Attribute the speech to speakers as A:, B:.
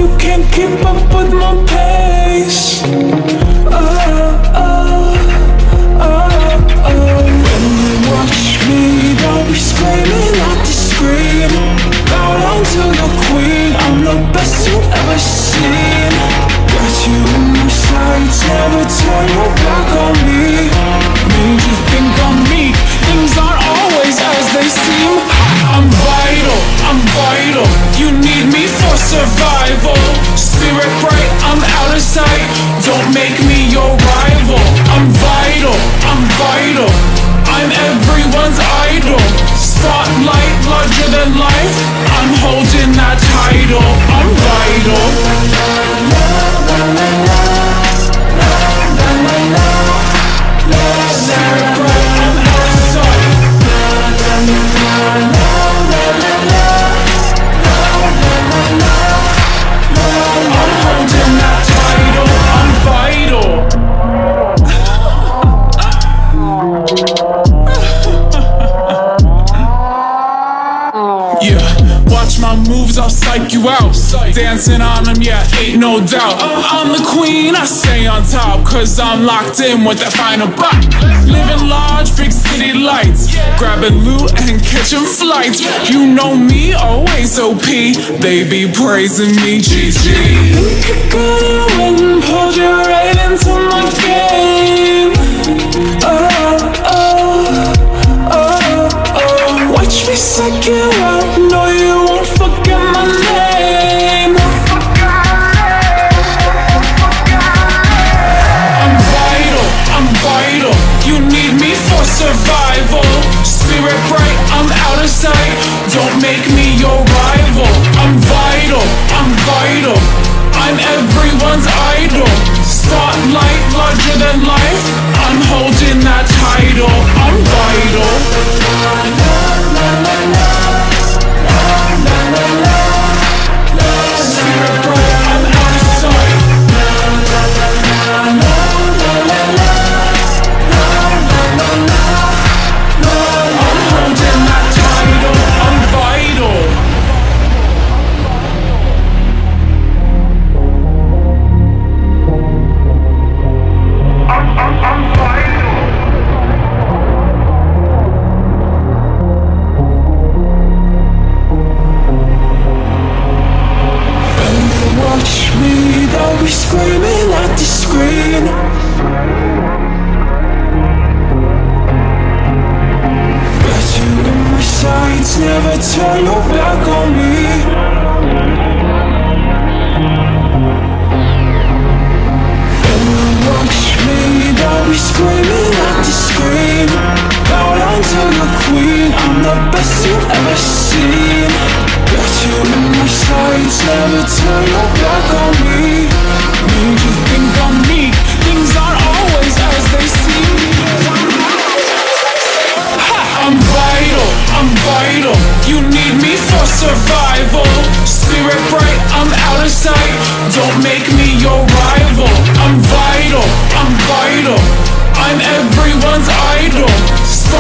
A: you can't keep up with my pace. When you watch me, don't be screaming at the screen. Bow down to the queen, I'm the best you've ever seen. Got you in my sights, never turn your back on me. Made you think I'm meek, things aren't always as they seem. I'm vital, I'm vital, you need me for survival. Spirit bright, I'm out of sight, don't make me your rival. I'm vital, I'm vital, I'm everyone's idol. Spotlight larger than life, I'm holding that title. I'm vital. Spirit bright, I'm out of sight. I'm holding that title. I'm vital. Yeah, watch my moves, I'll psych you out. Dancing on them, yeah, ain't no doubt. I'm the queen, I stay on top, cause I'm locked in with that final bop. Living large, big city lights, grabbing loot and catching flights. You know me, always OP, they be praising me, GG. Think you're gonna win, pulled you right into my game. Watch me psych you out, no you won't forget my name. I'm vital, you need me for survival. Spirit bright, I'm out of sight, don't make me your rival. I'm vital, I'm everyone's idol. Spotlight larger than life, I'm holding that title. I'm vital. Spirit bright, I'm out of sight. I'm holding that title. I'm vital. Don't be screaming at the screen. Got you in my sights, never turn your back on me. When you watch me, don't be screaming at the screen. Bow down to the queen, I'm the best you've ever seen. Got you in my sights, never turn your back on me. Made you think I'm meek, things aren't always as they seem. I'm vital, you need me for survival. Spirit bright, I'm out of sight, don't make me your rival. I'm vital, I'm everyone's idol.